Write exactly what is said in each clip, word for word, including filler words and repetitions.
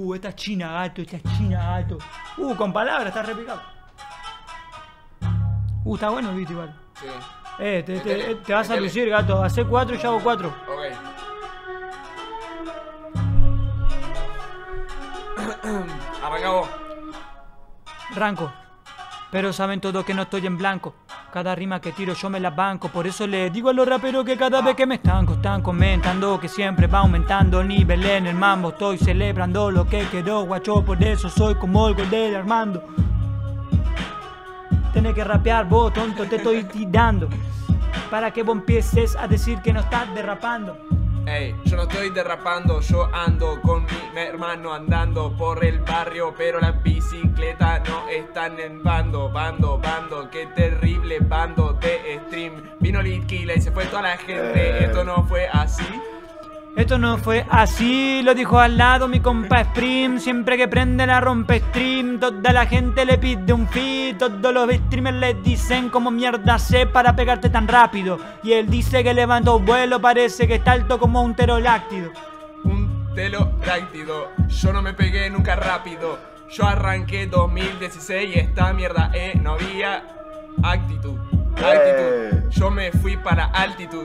Uh, esta china, gato, esta china, gato. Uh, con palabras, está repicado. Uh, está bueno el beat igual. Sí. Eh, te, te, Metele, te vas a metele. lucir, gato. Hacé cuatro y yo hago cuatro. Ok. Arranca vos. Ranco. Pero saben todos que no estoy en blanco. Cada rima que tiro yo me la banco. Por eso le digo a los raperos que cada vez que me estanco están comentando que siempre va aumentando el nivel en el mambo. Estoy celebrando lo que quedó, guacho. Por eso soy como el gol de Armando. Tenés que rapear vos, tonto, te estoy tirando. Para que vos empieces a decir que no estás derrapando. Ey, yo no estoy derrapando, yo ando con mi hermano andando por el barrio, pero las bicicletas no están en bando, bando, bando, qué terrible bando de stream. Vino Litquila y se fue toda la gente, esto no fue así. Esto no fue así, lo dijo al lado mi compa Sprim. Siempre que prende la rompe stream, toda la gente le pide un feed. Todos los streamers le dicen como mierda sé para pegarte tan rápido. Y él dice que levantó vuelo, parece que está alto como un pterodáctilo. Un pterodáctido, yo no me pegué nunca rápido. Yo arranqué dos mil dieciséis y esta mierda, eh, no había actitud. Actitud, yo me fui para altitud.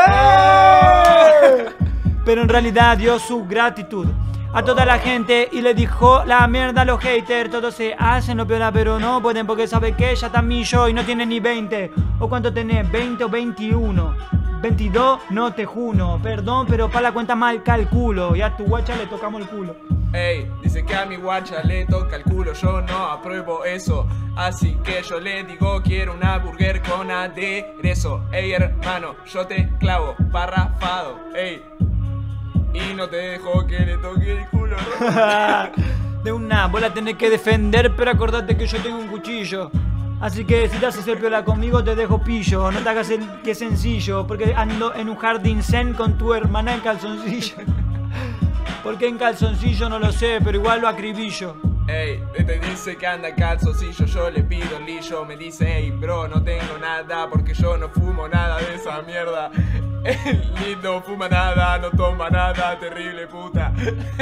¡Eh! Pero en realidad dio su gratitud a toda la gente y le dijo la mierda a los haters. Todos se hacen lo peor, pero no pueden porque saben que ya está millo y no tienen ni veinte. ¿O cuánto tenés? ¿veinte o veintiuno? veintidós, no te juno. Perdón, pero para la cuenta mal calculo. Y a tu guacha le tocamos el culo. Ey, dice que a mi guacha le toca el culo, yo no apruebo eso. Así que yo le digo quiero una burger con aderezo. Ey hermano, yo te clavo, parrafado, ey. Y no te dejo que le toque el culo. De una, vos la tenés que defender, pero acordate que yo tengo un cuchillo. Así que si te haces el piola conmigo te dejo pillo. No te hagas el que sencillo, porque ando en un jardín zen con tu hermana en calzoncillo. Porque en calzoncillo no lo sé, pero igual lo acribillo. Ey, te dice que anda calzoncillo, yo le pido el lillo. Me dice, ey bro, no tengo nada porque yo no fumo nada de esa mierda. El lindo fuma nada, no toma nada, terrible puta.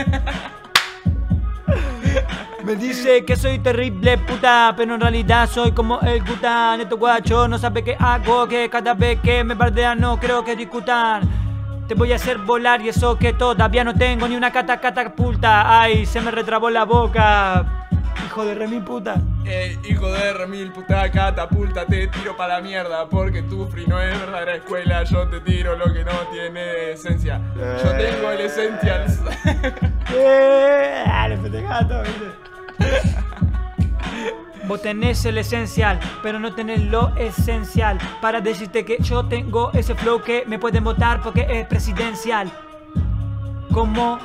Me dice que soy terrible puta, pero en realidad soy como el Gután. Estos guachos no sabe qué hago, que cada vez que me bardean no creo que discutan. Te voy a hacer volar y eso que todavía no tengo ni una cata catapulta. Ay, se me retrabó la boca. Hijo de remil puta. Ey, hijo de remil puta, catapulta, te tiro pa' la mierda. Porque tu free no es verdadera escuela. Yo te tiro lo que no tiene esencia. Yo tengo el essential. Eh, dale, gato, ¿viste? Vos tenés el esencial, pero no tenés lo esencial para decirte que yo tengo ese flow que me pueden votar porque es presidencial. Como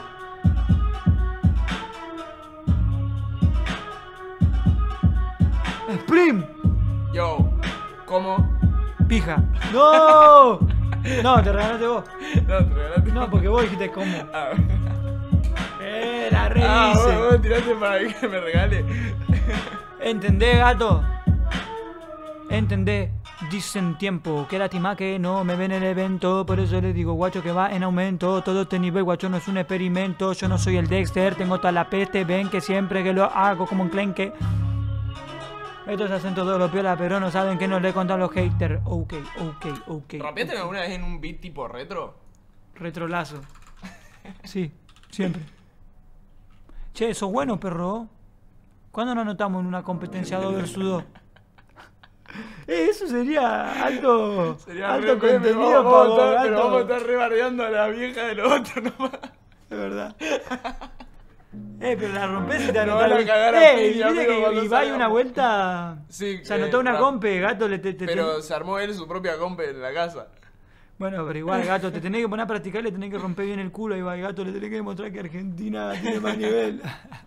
Sprim. Yo, ¿cómo? Pija. ¡No! No, te regalaste vos. No, te regalaste. No, porque vos dijiste cómo. Ah, Eh, la ah rehice. vos, vos tiraste para que me regale. ¿Entendés, gato? ¿Entendés? Dicen tiempo, qué lástima que no me ven en el evento. Por eso les digo, guacho, que va en aumento. Todo este nivel, guacho, no es un experimento. Yo no soy el Dexter, tengo toda la peste. Ven que siempre que lo hago como un clenque. Estos hacen todo lo piola, pero no saben que no le contan los haters. Ok, ok, ok. ¿Rapeaste alguna vez en un beat tipo retro? Retrolazo. Sí, siempre. Che, ¿sos bueno, perro? ¿Cuándo nos anotamos en una competencia dos versus dos? Eh, eso sería alto, Sería alto re contenido meme, para vamos, vos, a estar, pero gato. vamos a estar rebardeando a la vieja de los otros nomás. De verdad. Eh, pero la rompés y te Nos anotás. van a cagar a Eh, piña, y viste amigo, que cuando Ibai salgamos. una vuelta. Sí, Se anotó eh, una rap. compe, gato. Le te, te- Pero te- se armó él su propia comp en la casa. Bueno, pero igual, gato, te tenés que poner a practicar y le tenés que romper bien el culo a Ibai, gato. Le tenés que demostrar que Argentina tiene más nivel.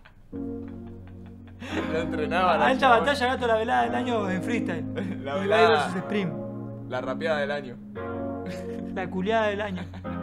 Lo entrenaba la Alta chabona. batalla, gato, la velada del año en freestyle. La Ibai velada. versus Sprim. La rapeada del año. La culiada del año.